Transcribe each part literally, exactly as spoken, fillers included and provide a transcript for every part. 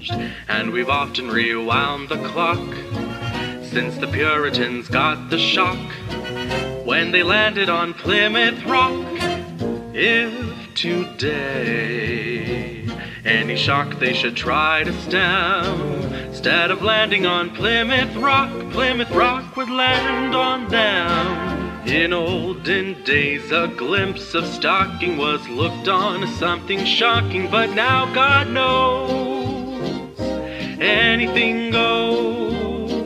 changed, and we've often rewound the clock since the Puritans got the shock when they landed on Plymouth Rock. If today any shock they should try to stem, instead of landing on Plymouth Rock, Plymouth Rock would land on them. In olden days, a glimpse of stocking was looked on as something shocking, but now God knows anything goes.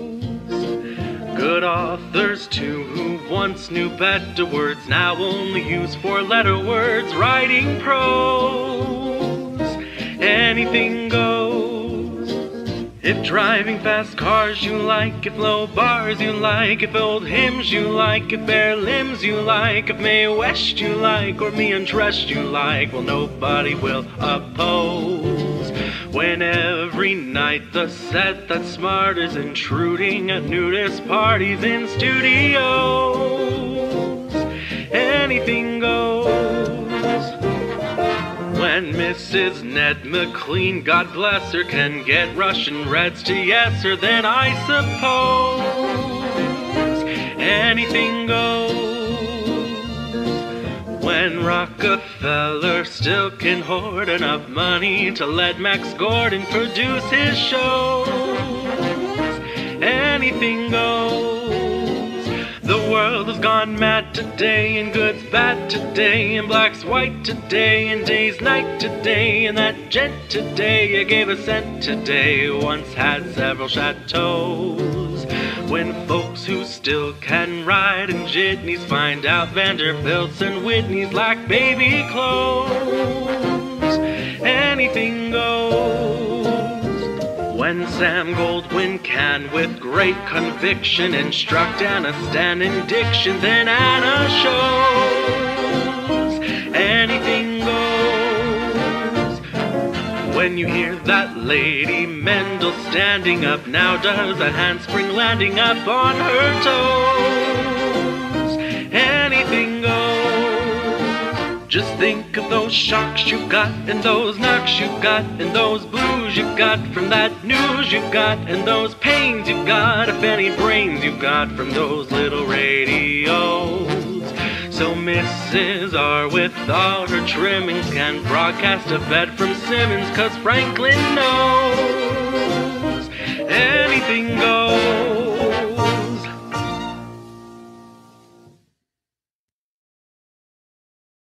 Good authors too, who once knew better words, now only use four-letter words, writing prose. Anything goes. If driving fast cars you like, if low bars you like, if old hymns you like, if bare limbs you like, if Mae West you like, or me undressed you like, well, nobody will oppose. When every night the set that's smart is intruding at nudist parties in studios, anything goes. When Missus Ned McLean, God bless her, can get Russian Reds to yes her, then I suppose anything goes. When Rockefeller still can hoard enough money to let Max Gordon produce his shows, anything goes. The world has gone mad today, and good's bad today, and black's white today, and day's night today, and that gent today, I gave a cent today, once had several chateaus. When folks who still can ride in jitneys find out Vanderbilts and Whitneys lack baby clothes, anything goes. When Sam Goldwyn can, with great conviction, instruct Anna Stan in diction, then Anna shows anything goes. When you hear that Lady Mendel standing up now does a handspring landing up on her toes, anything goes. Just think of those shocks you got, and those knocks you got, and those blues you got from that news you got, and those pains you got, if any brains you got from those little radios. So Missus R, with all her trimmings, can broadcast a bet from Simmons, 'cause Franklin knows